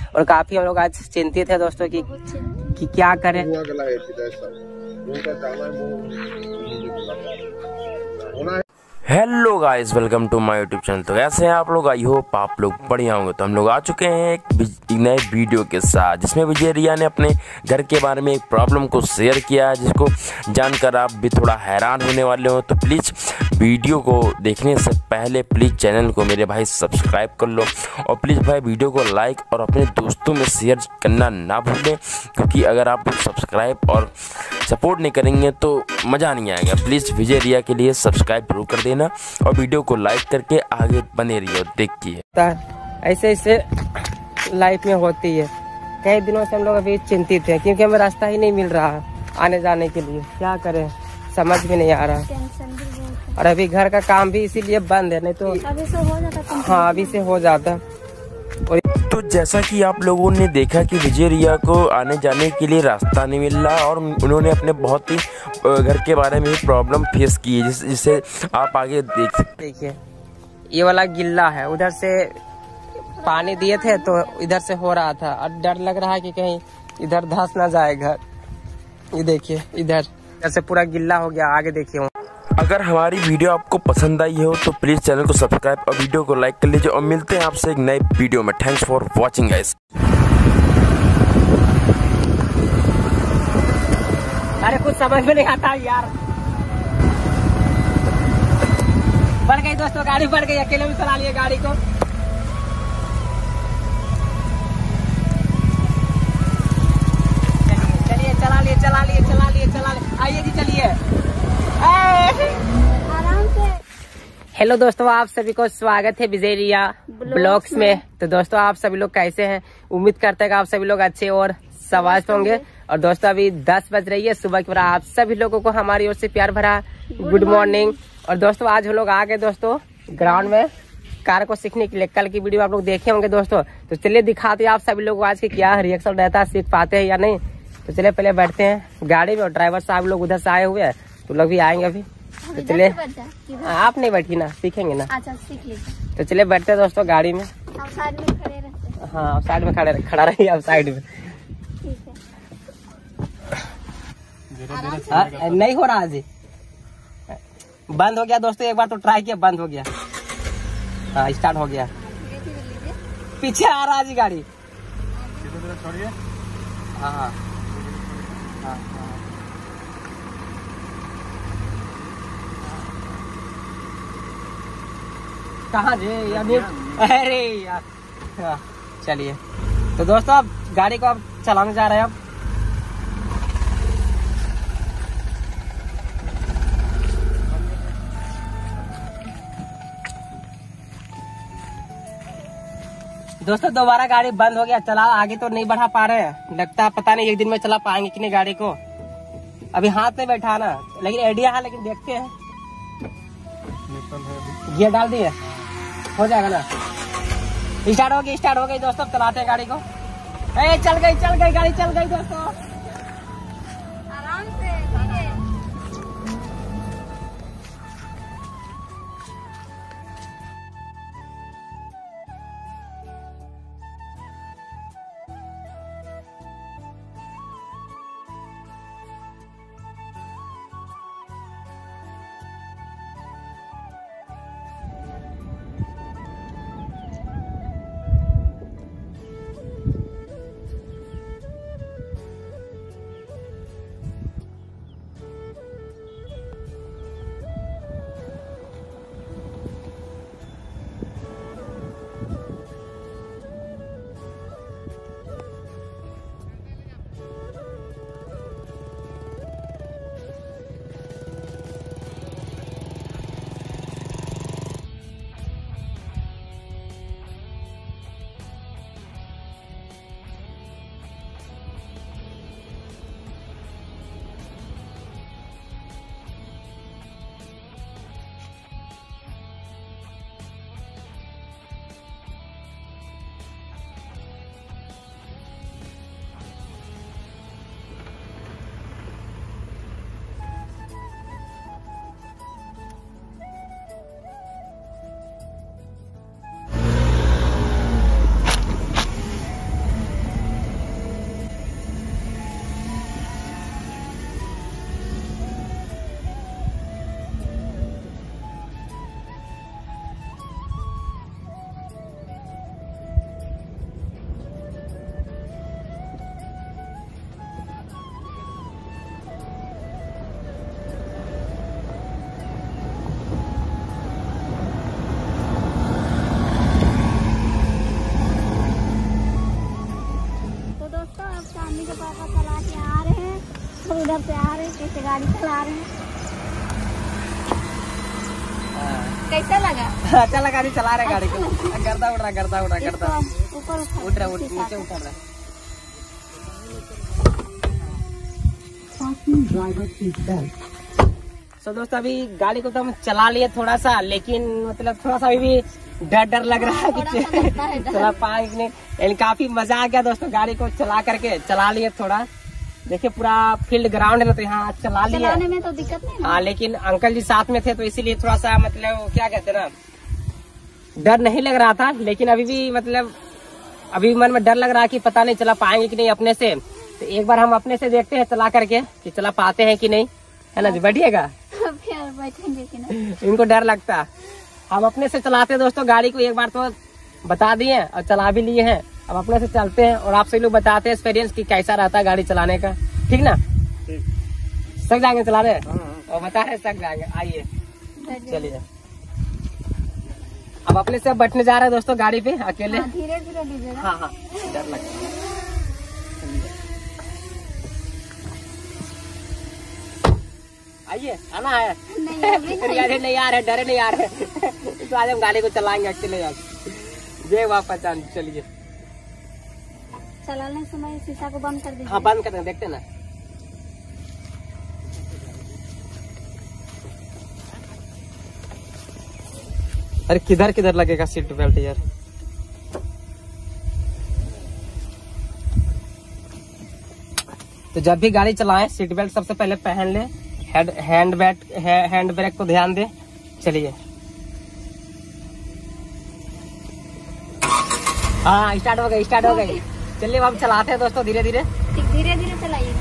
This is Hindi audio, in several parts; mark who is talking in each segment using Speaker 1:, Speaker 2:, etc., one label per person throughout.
Speaker 1: और काफी हम लोग आज चिंतित है दोस्तों कि क्या करें।
Speaker 2: Hello guys, welcome to my YouTube channel. तो कैसे हैं आप लोग? आई होप आप लोग बढ़िया होंगे। तो हम लोग आ चुके हैं एक नए वीडियो के साथ, जिसमें विजय रिया ने अपने घर के बारे में एक प्रॉब्लम को शेयर किया है, जिसको जानकर आप भी थोड़ा हैरान होने वाले हो। तो प्लीज़ वीडियो को देखने से पहले प्लीज़ चैनल को मेरे भाई सब्सक्राइब कर लो, और प्लीज़ भाई वीडियो को लाइक और अपने दोस्तों में शेयर करना ना भूलें, क्योंकि अगर आप सब्सक्राइब और सपोर्ट नहीं करेंगे तो मज़ा नहीं आएगा। प्लीज़ विजय रिया के लिए सब्सक्राइब जरूर कर देना और वीडियो को लाइक करके आगे बने रहिए। देखिए
Speaker 1: ऐसे ऐसे लाइफ में होती है। कई दिनों से हम लोग अभी चिंतित हैं, क्योंकि हमें रास्ता ही नहीं मिल रहा आने जाने के लिए। क्या करें समझ में नहीं आ रहा। और अभी घर का काम भी इसीलिए बंद है, नहीं तो अभी से हो जाता। हाँ अभी से हो जाता।
Speaker 2: तो जैसा कि आप लोगों ने देखा कि विजय रिया को आने जाने के लिए रास्ता नहीं मिल रहा, और उन्होंने अपने बहुत ही घर के बारे में प्रॉब्लम फेस की है, जिसे आप आगे देख सकते।
Speaker 1: देखिए ये वाला गिल्ला है, उधर से पानी दिए थे तो इधर से हो रहा था, और डर लग रहा है कि कहीं इधर धंस ना जाए घर। ये देखिए इधर से पूरा गिल्ला हो गया। आगे देखिए।
Speaker 2: अगर हमारी वीडियो आपको पसंद आई हो तो प्लीज़ चैनल को सब्सक्राइब और वीडियो को लाइक कर लीजिए, और मिलते हैं आपसे एक नए वीडियो में। Thanks for watching guys.
Speaker 1: अरे कुछ समझ में नहीं आता यार। बढ़ गई दोस्तों, गाड़ी बढ़ गई। अकेले में चला लिए गाड़ी को। चलिए चला लिए। आइए जी चलिए।
Speaker 3: आराम से।
Speaker 1: हेलो दोस्तों, आप सभी को स्वागत है विजय रिया ब्लॉग्स में। तो दोस्तों आप सभी लोग कैसे हैं? उम्मीद करते हैं कि आप सभी लोग अच्छे और स्वस्थ होंगे। और दोस्तों अभी 10 बज रही है सुबह की। आप सभी लोगों को हमारी ओर से प्यार भरा गुड मॉर्निंग। और दोस्तों आज हम लोग आ गए दोस्तों ग्राउंड में कार को सीखने के लिए। कल की वीडियो आप लोग देखे होंगे दोस्तों, तो चलिए दिखाते हैं आप सभी लोग आज के क्या रिएक्शन रहता है, सीख पाते हैं या नहीं। तो चलिए पहले बैठते हैं गाड़ी में, और ड्राइवर साहब लोग उधर से आए हुए हैं, तो लोग भी आएंगे अभी। तो चलिए आप नहीं बैठी ना, सीखेंगे ना।
Speaker 3: अच्छा सीख लीजिए।
Speaker 1: तो चलिए बैठते हैं दोस्तों गाड़ी में।
Speaker 3: आप साइड में खड़े रहते हैं।
Speaker 1: हाँ साइड में खड़ा रहिए आप साइड में।
Speaker 3: ठीक है।
Speaker 1: नहीं हो रहा जी, बंद हो गया दोस्तों। एक बार तो ट्राई किया, बंद हो गया। हाँ स्टार्ट हो गया। पीछे आ रहा जी गाड़ी। हाँ हाँ हाँ। कहाँ जी अरे यार। हाँ, चलिए। तो दोस्तों अब गाड़ी को अब चलाने जा रहे हैं। अब दोस्तों दोबारा गाड़ी बंद हो गया। चला आगे तो नहीं बढ़ा पा रहे हैं, लगता है पता नहीं एक दिन में चला पाएंगे कि नहीं गाड़ी को। अभी हाथ में बैठा ना, लेकिन आइडिया है, लेकिन देखते हैं। गियर डाल दिए, हो जाएगा ना। स्टार्ट हो गई दोस्तों। चलाते हैं गाड़ी को। चल गई गाड़ी, चल गई दोस्तों।
Speaker 3: आराम से धीरे। उधर से आ रहे हैं, कैसे गाड़ी चला रहे हैं। कैसा लगा?
Speaker 1: अच्छा लगा, गाड़ी चला रहे गाड़ी को। गर्दा उड़ रहा, गर्दा उड़ रहा, गर्दा
Speaker 3: ऊपर
Speaker 1: उठ रहा, नीचे उतर रहा। तो दोस्तों अभी गाड़ी को तो हम चला लिए थोड़ा सा, लेकिन मतलब थोड़ा सा अभी भी डर लग रहा है कि चला पाएंगे नहीं। लेकिन काफी मजा आ गया दोस्तों, गाड़ी को चला करके चला लिए थोड़ा। देखिए पूरा फील्ड ग्राउंड है ना, तो यहाँ चला लिए।
Speaker 3: चलाने में तो दिक्कत नहीं।
Speaker 1: हाँ, लेकिन अंकल जी साथ में थे तो इसीलिए थोड़ा सा मतलब क्या कहते हैं ना, डर नहीं लग रहा था। लेकिन अभी भी मतलब अभी मन में डर लग रहा है कि पता नहीं चला पाएंगे कि नहीं अपने से। तो एक बार हम अपने से देखते हैं चला करके कि चला पाते हैं कि नहीं, है ना जी। बैठिएगा,
Speaker 3: फिर बैठेंगे कि नहीं।
Speaker 1: इनको डर लगता। हम अपने से चलाते हैं दोस्तों गाड़ी को, एक बार तो बता दिए और चला भी लिए हैं। अब अपने से चलते हैं और आप सभी लोग बताते हैं एक्सपीरियंस कि कैसा रहता है गाड़ी चलाने का, ठीक ना। सक जाएंगे चला रहे और बता रहे सक जाएंगे। आइए चलिए, अब अपने से बैठने जा रहे हैं दोस्तों गाड़ी पे अकेले।
Speaker 3: धीरे धीरे दीजिएगा।
Speaker 1: हाँ हाँ, डर लगता है। आइए, आना है।
Speaker 3: नहीं अभी नहीं।
Speaker 1: अरे नहीं आ रहे, डरे नहीं आ रहे। तो आज हम गाड़ी को चलाएंगे अकेले। आज जय बाप पहचान। चलिए
Speaker 3: चलाने समय शीशा को बंद कर दीजिए।
Speaker 1: हाँ, बंद कर दें, देखते ना। अरे किधर किधर लगेगा सीट बेल्ट यार। तो जब भी गाड़ी चलाएं सीट बेल्ट सबसे पहले पहन ले। हैंड ब्रेक को ध्यान दे। चलिए, हाँ स्टार्ट हो गई, स्टार्ट हो गई। चलिए अब चलाते हैं दोस्तों धीरे धीरे।
Speaker 3: धीरे धीरे चलाइए।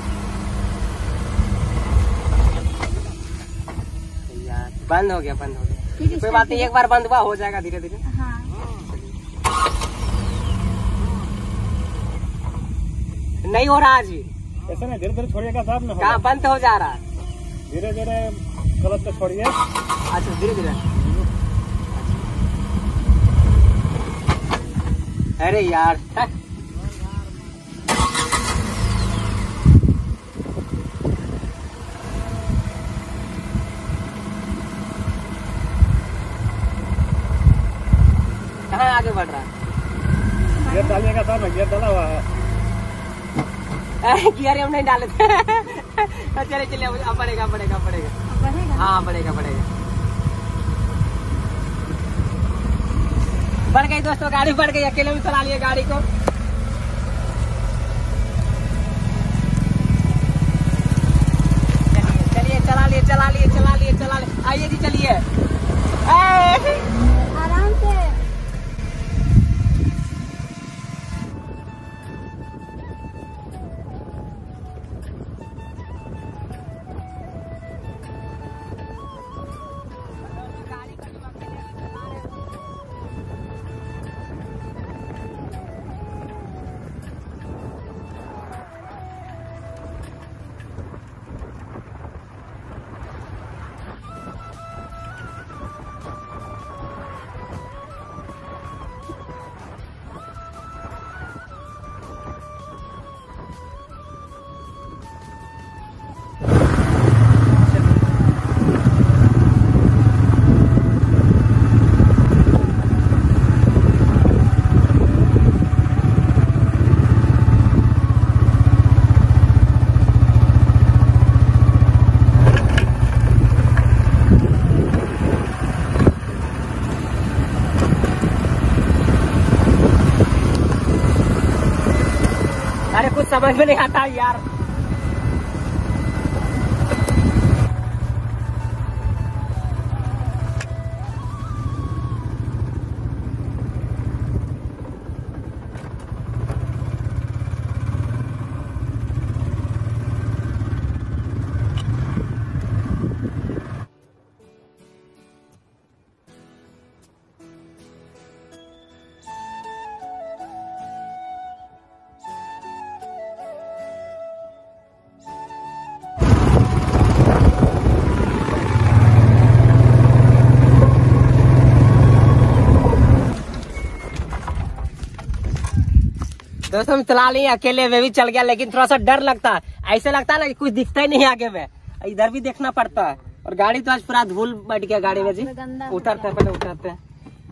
Speaker 1: बंद हो गया, बंद हो गया।
Speaker 3: ठीक है,
Speaker 1: कोई बात नहीं, एक बार बंद हुआ हो जाएगा धीरे धीरे।
Speaker 3: हाँ
Speaker 1: नहीं हो रहा जी,
Speaker 4: ऐसा नहीं, धीरे धीरे छोड़िएगा साहब ना।
Speaker 1: कहाँ बंद हो जा रहा।
Speaker 4: धीरे धीरे गलत पे छोड़िए।
Speaker 1: अच्छा धीरे धीरे। अरे यार कहाँ आगे बढ़ रहा है।
Speaker 4: गियर डालिएगा साहब, गियर डाला हुआ है।
Speaker 1: गियर हम नहीं डाले थे। चले चलिए, अब बढ़ेगा बढ़ेगा बढ़ेगा।
Speaker 3: बढ़ेगा।
Speaker 1: हाँ बढ़ेगा बढ़ेगा। बढ़ गई दोस्तों, गाड़ी बढ़ गई। अकेले में चला लिए गाड़ी को। चलिए चला लिए चला लिए चला लिए चला लिए। आइए जी चलिए।
Speaker 3: आराम से।
Speaker 1: अरे कुछ समझ में नहीं आता यार। दोस्तों हम चला लिए अकेले, वे भी चल गया, लेकिन थोड़ा सा डर लगता है। ऐसे लगता है ना कि कुछ दिखता ही नहीं आगे में, इधर भी देखना पड़ता है। और गाड़ी तो आज पूरा धूल बैठ गया गाड़ी में जी। उतरते हैं, पहले उतरते हैं।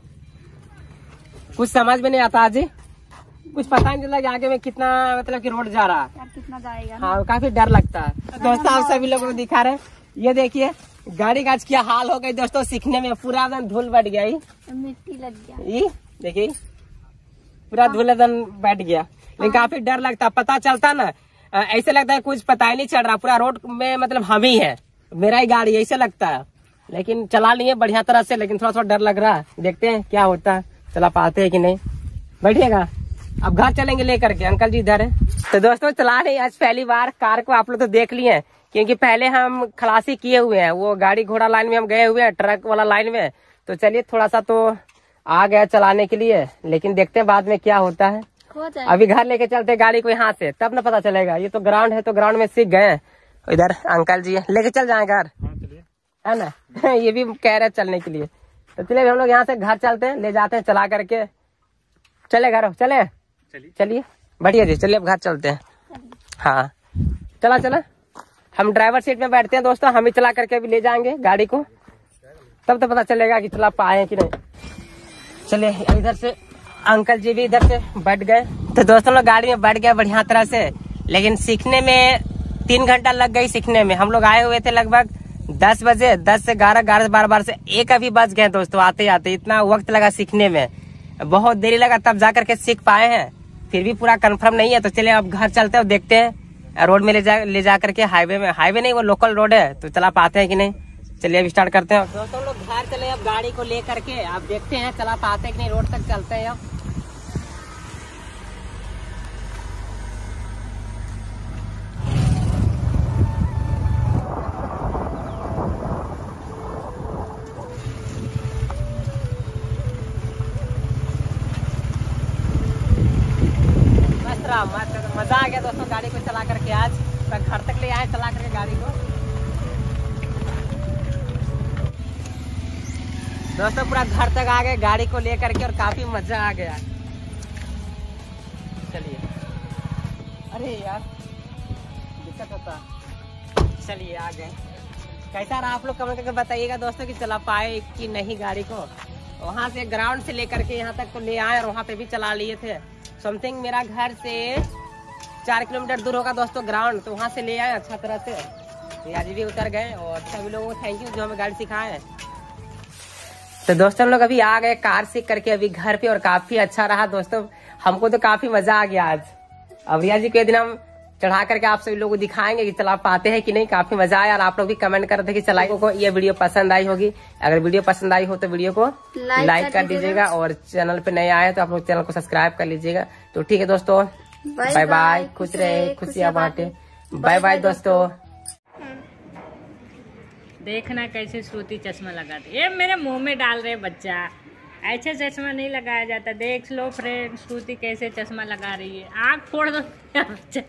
Speaker 1: कुछ समझ में नहीं आता जी, कुछ पता नहीं चला कि आगे में कितना मतलब कि रोड जा रहा है,
Speaker 3: यार कितना जाएगा।
Speaker 1: हाँ काफी डर लगता है। दोस्तों आप सभी लोगों को दिखा रहे हैं, ये देखिए गाड़ी का आज क्या हाल हो गई दोस्तों, सीखने में पूरा एकदम धूल बैठ गया।
Speaker 3: मिट्टी लग गया,
Speaker 1: ये देखिए पूरा धूल एकदम बैठ गया। लेकिन काफी डर लगता, पता चलता ना ऐसे लगता है कुछ पता ही नहीं चल रहा, पूरा रोड में मतलब हम ही है, मेरा ही गाड़ी ऐसे लगता है। लेकिन चला लिए बढ़िया तरह से, लेकिन थोड़ा डर लग रहा है, देखते हैं क्या होता है, चला पाते हैं कि नहीं। बैठिएगा, अब घर चलेंगे लेकर के, अंकल जी इधर है। तो दोस्तों चला रहे आज पहली बार कार को, आप लोग तो देख लिए हैं क्योंकि पहले हम खलासी किए हुए हैं, वो गाड़ी घोड़ा लाइन में हम गए हुए हैं, ट्रक वाला लाइन में। तो चलिए थोड़ा सा तो आ गया चलाने के लिए, लेकिन देखते हैं बाद में क्या होता है।
Speaker 3: हो जाए।
Speaker 1: अभी घर लेके चलते गाड़ी को यहाँ से, तब ना पता चलेगा। ये तो ग्राउंड है, तो ग्राउंड में सीख गए। इधर अंकल जी लेके चल जाए घर, है ना ये भी कह रहे चलने के लिए। तो चलिए हम लोग यहाँ से घर चलते हैं, ले जाते हैं चला करके। चले घर, चले चलिए बढ़िया जी, चलिए अब घर चलते हैं। हाँ चला चला, हम ड्राइवर सीट में बैठते हैं दोस्तों, हम ही चला करके अभी ले जाएंगे गाड़ी को, तब तो पता चलेगा कि चला पाए कि नहीं। चलिए इधर से अंकल जी भी इधर से बैठ गए। तो दोस्तों लोग गाड़ी में बैठ गए बढ़िया तरह से, लेकिन सीखने में 3 घंटा लग गई सीखने में। हम लोग आए हुए थे लगभग 10 बजे, 10 से 11, 11 से 12 से 1 अभी बज गए दोस्तों आते आते। इतना वक्त लगा सीखने में, बहुत देरी लगा, तब जा करके सीख पाए हैं। फिर भी पूरा कंफर्म नहीं है। तो चलिए अब घर चलते हैं, देखते हैं रोड में ले जा करके, हाईवे में, हाईवे नहीं वो लोकल रोड है, तो चला पाते हैं कि नहीं। चलिए अब स्टार्ट करते हैं दोस्तों लोग, घर चले अब गाड़ी को ले करके, अब देखते हैं चला पाते हैं कि नहीं। रोड तक चलते हैं अब। मजा आ गया दोस्तों गाड़ी को चला करके, आज घर तक ले आए चला करके गाड़ी को। दोस्तों पूरा घर तक आ गए गाड़ी को ले करके, और काफी मजा आ गया। चलिए, अरे यार दिक्कत होता। चलिए आ गए। कैसा रहा आप लोग कमेंट करके बताइएगा दोस्तों कि चला पाए कि नहीं गाड़ी को। वहाँ से ग्राउंड से लेकर के यहाँ तक तो ले आए, और वहाँ पे भी चला लिए थे। समथिंग मेरा घर से 4 किलोमीटर दूर होगा दोस्तों ग्राउंड, तो वहाँ से ले आए अच्छा तरह से। तो आज भी उतर गए, और सभी लोगों को थैंक यू जो हमें गाड़ी सिखाए। तो दोस्तों लोग अभी आ गए कार सीख करके अभी घर पे, और काफी अच्छा रहा दोस्तों, हमको तो काफी मजा आ गया आज। अब रिया जी के दिन हम चढ़ा करके आप सभी लोगों को दिखाएंगे कि चला पाते हैं कि नहीं। काफी मजा आया, और आप लोग भी कमेंट कर रहे थे कि चलाए को ये वीडियो पसंद आई होगी। अगर वीडियो पसंद आई हो तो वीडियो को लाइक कर दीजिएगा, और चैनल पे नए आए तो आप लोग चैनल को सब्सक्राइब कर लीजिएगा। तो ठीक है दोस्तों, बाय बाय, खुश रहे, खुशियाँ बांटे, बाय बाय दोस्तों।
Speaker 5: देखना कैसे श्रुति चश्मा लगाती, ये मेरे मुंह में डाल रहे बच्चा, ऐसे चश्मा नहीं लगाया जाता। देख लो फ्रेंड, श्रुति कैसे चश्मा लगा रही है, आँख फोड़ दो बच्चा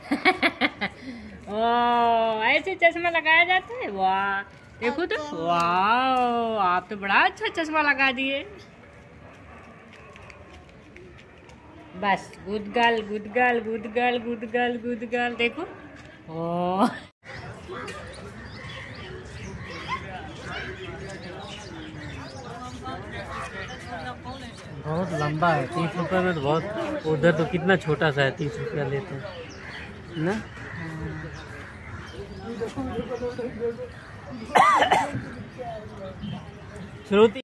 Speaker 5: ओ ऐसे चश्मा लगाया जाता है, वाह देखो तो, वाह आप तो बड़ा अच्छा चश्मा लगा दिए। बस good girl good girl good girl good girl good girl, देखो ओ
Speaker 6: बहुत लंबा है। 30 रुपये में तो बहुत, उधर तो कितना छोटा सा है, 30 रुपया लेते हैं ना। श्रुति